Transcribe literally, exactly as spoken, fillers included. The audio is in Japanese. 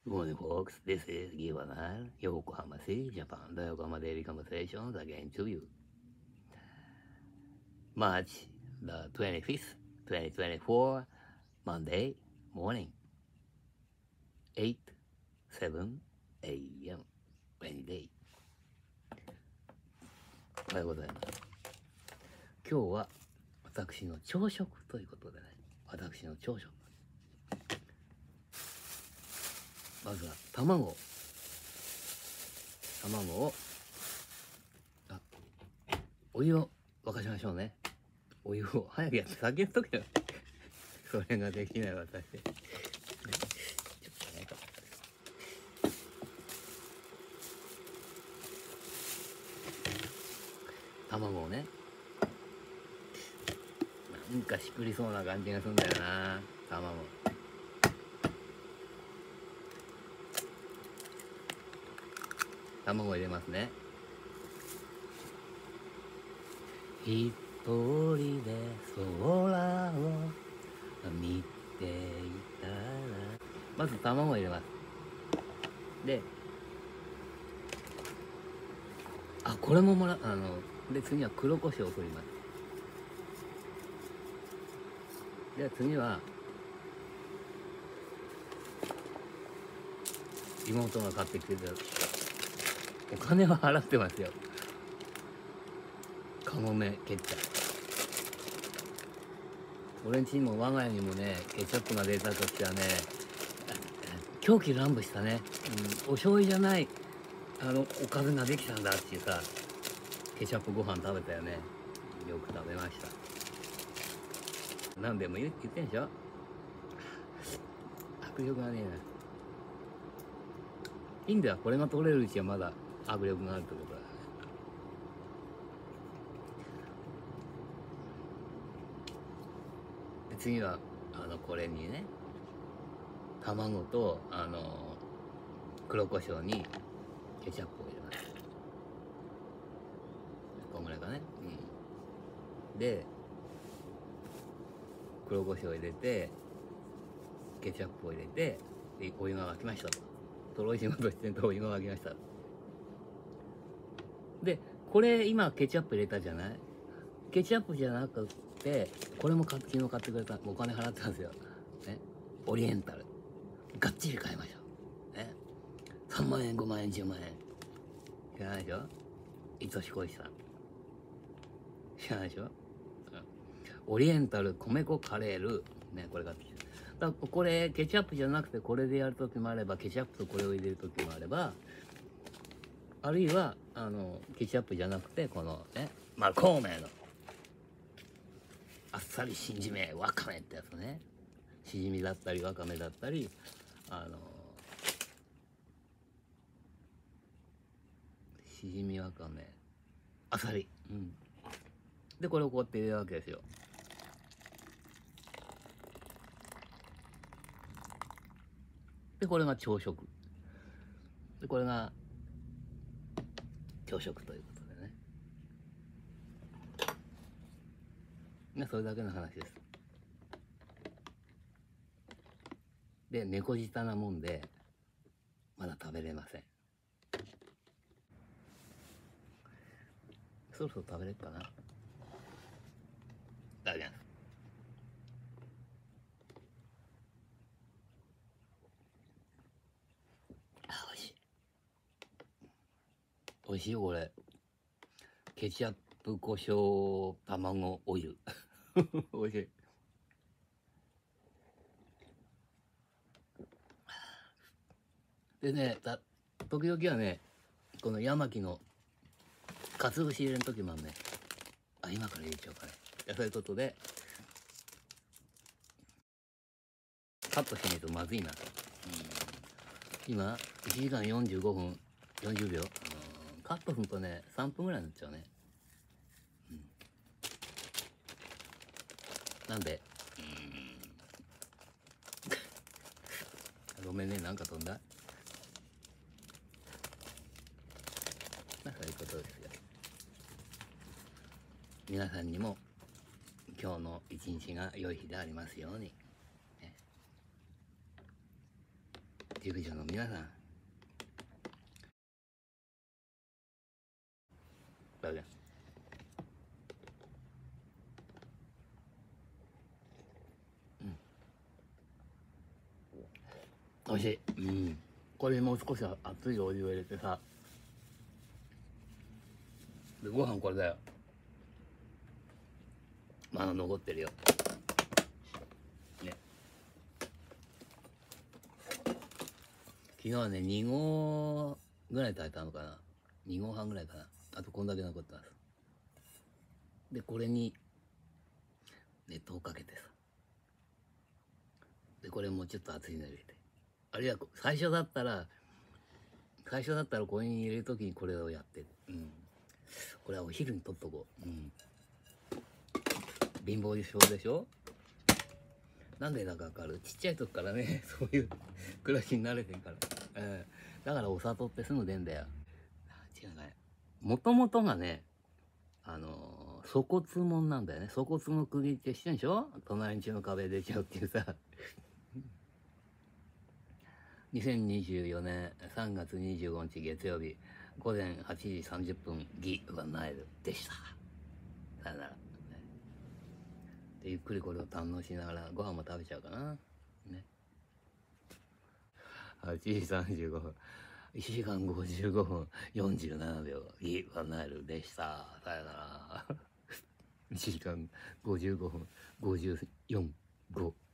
Good morning, folks. This is Giovanal, Yokohama City, Japan. The Yokohama Daily Conversations again to you. March the twenty-fifth, twenty twenty-four, Monday morning, eight seven a m Wednesday. おはようございます。今日は私の朝食ということでね、私の朝食。まずは卵卵をあお湯を沸かしましょうね。お湯を早くやって先やっとけよそれができない私、ね、ちょっとね卵をね、なんかしくりそうな感じがするんだよな。卵卵入れますね。一人で空を見ていたら、まず卵を入れます。で、あ、これももらあので次は黒胡椒を振ります。で次は妹が買ってきてたお金は払ってますよ。カゴメケチャップ。俺んちにも我が家にもね、ケチャップが出たとしてはね、狂気乱舞したね、うん、お醤油じゃないあのおかずができたんだっていうさ、ケチャップご飯食べたよね。よく食べました。何でも言ってんでしょ。迫力がねえな。インドはこれが取れるうちはまだ迫力があるってことだ。で次はあのこれにね、卵とあの黒胡椒にケチャップを入れます。こんぐらいかね。うん。で黒胡椒を入れてケチャップを入れて、でお湯が沸きましたと。とろい仕事してるとお湯が沸きました。でこれ今ケチャップ入れたじゃない。ケチャップじゃなくてこれも昨日買ってくれた、お金払ったんですよ、ね、オリエンタルがっちり買いましょう、ね、さんまんえんごまんえんじゅうまんえん知らないでしょ。愛し恋さん知らないでしょ、うん、オリエンタル米粉カレールね、これ買ってきて、だからこれケチャップじゃなくてこれでやる時もあれば、ケチャップとこれを入れる時もあれば、あるいはあのケチャップじゃなくてこのね、まあ孔明のあっさりしんじめわかめってやつね、しじみだったりわかめだったり、あのしじみわかめあさり、うん、でこれをこうやって入れるわけですよ。でこれが朝食で、これが朝食ということでね。ね、それだけの話です。で猫舌なもんでまだ食べれません。そろそろ食べれるかな。大丈夫です。あ、おいしい。おいしいよこれ。ケチャップ胡椒卵お湯おいしい。でね、た時々はね、このヤマキのかつお節入れる時もあるね。あ、今から入れちゃおうかね。そういうことでカットしないとまずいなと、うん、今いちじかんよんじゅうごふんよんじゅうびょう、うん、カットするとねさんぷんぐらいになっちゃうね、うん、なんで、うんごめんね、なんか飛んだ。まあそういうことですよ。皆さんにも今日の一日が良い日でありますように、ね、 熟女の皆さん、だけおいしい。うん。これにもう少し熱いお湯を入れてさ、でご飯これだよ。まだ残ってるよ。ね。昨日はね、に合ぐらい炊いたのかな。に合半ぐらいかな。あとこんだけ残ってます。で、これに熱湯をかけてさ。で、これもうちょっと熱いの入れて。あるいは最初だったら、最初だったらこれに入れるときにこれをやって。うん。これはお昼にとっとこう。うん。貧乏症でしょ。なんでだかわかる？ちっちゃい時からね、そういう暮らしに慣れてるから。うん。だからお砂糖ってすぐ出んだよ。違うね。もともとがね、あのー、粗骨門なんだよね。粗骨の釘って知ってんでしょ？隣んちの壁出ちゃうっていうさ。にせんにじゅうよねんさんがつにじゅうごにち月曜日ごぜんはちじさんじゅっぷん、ギワナエルでした。さよなら。でゆっくりこれを堪能しながらご飯も食べちゃうかな。ね。はちじさんじゅうごふん。いちじかんごじゅうごふんよんじゅうななびょう、ギワナエルでした。さよなら。いちじかんごじゅうごふんごじゅうよん、ご。